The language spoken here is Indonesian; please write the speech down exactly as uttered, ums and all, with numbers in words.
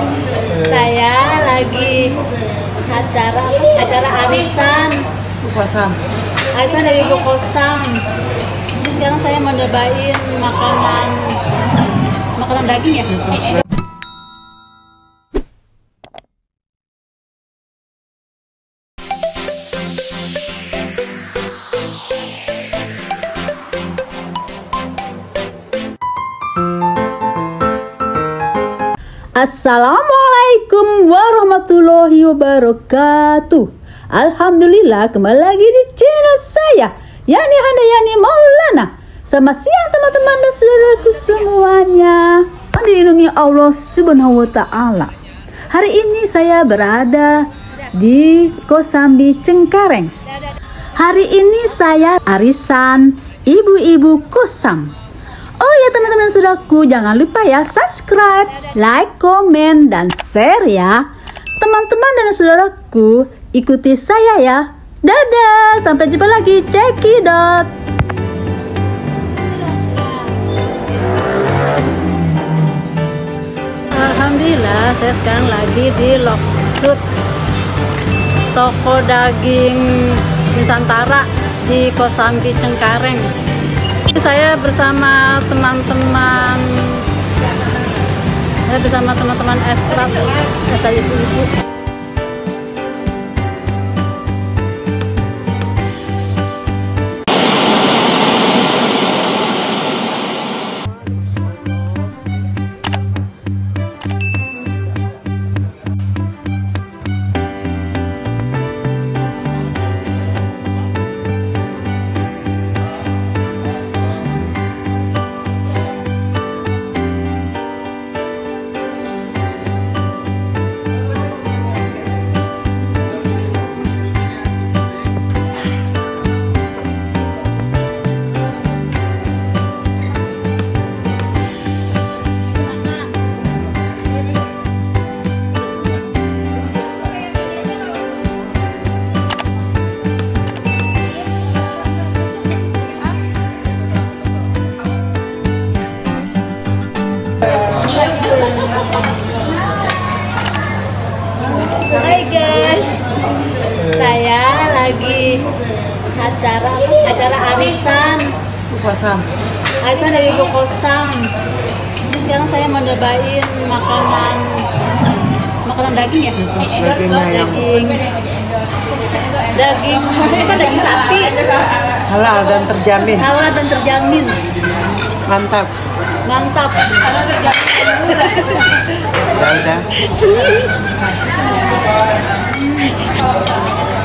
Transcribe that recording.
Saya lagi acara acara arisan. Kosam. Arisan dari Ibu Kosam. Jadi sekarang saya mau nyobain makanan makanan daging ya. Assalamualaikum warahmatullahi wabarakatuh. Alhamdulillah, kembali lagi di channel saya, Yani Handayani Maulana. Selamat siang teman-teman dan saudaraku semuanya, dilindungi Allah Subhanahu wa Ta'ala. Hari ini saya berada di Kosambi Cengkareng. Hari ini saya arisan ibu-ibu Kosam. Oh ya teman-teman saudaraku, jangan lupa ya subscribe, like, komen, dan share ya. Teman-teman dan saudaraku, ikuti saya ya. Dadah, sampai jumpa lagi, cekidot. Alhamdulillah, saya sekarang lagi di Loksut, toko daging Nusantara di Kosambi Cengkareng. Saya bersama teman-teman saya bersama teman-teman ekstrak saya ibu-ibu. Hai guys, saya lagi acara acara arisan. Kosam. Arisan dari Ibu Kosam. Jadi sekarang saya mau nyobain makanan makanan daging ya. Daging ayam. Daging daging apa daging sapi. Halal dan terjamin. Halal dan terjamin. Mantap. Mantap. Halal terjamin. Ya udah.